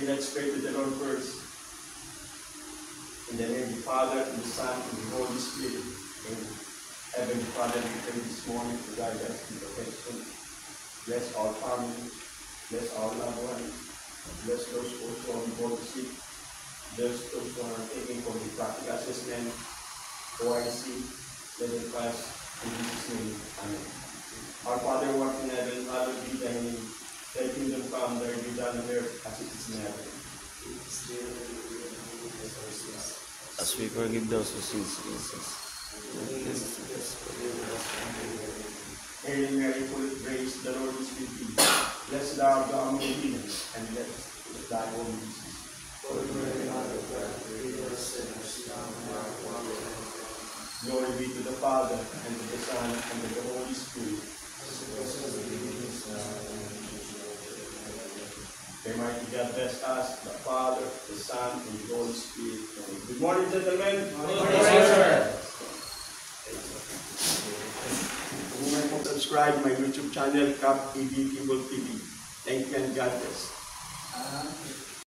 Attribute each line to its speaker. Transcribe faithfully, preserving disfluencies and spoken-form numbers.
Speaker 1: pray, let's pray to the Lord first. In the name of the Father, and the Son, and the Holy Spirit. Amen. Heavenly Father, we pray this morning to guide us in protection. Bless our family. Bless our loved ones. Bless those also on board the ship. Bless those who are taking for the practical assessment. O I C, let them pass in Jesus' name. Amen. Our Father who art in heaven, hallowed be thy name. Thy kingdom come, thy will be done on earth as it is in heaven.
Speaker 2: As we forgive those who sin against us.
Speaker 1: Hail Mary, full of grace, the Lord is with thee. Blessed art thou among women, and blessed is thy womb, Jesus. Holy Mary, Mother of God, pray for us sinners, now and at the hour of our death. Glory be to the Father, and to the Son, and to the Holy Spirit. As it was in the beginning, is now, and ever shall be. May mighty God bless us, the Father, the Son, and the Holy Spirit. Amen. Good morning, gentlemen. Good morning, sir. Kung may kong subscribe my YouTube channel, Cap A B People T V. Thank you and God bless.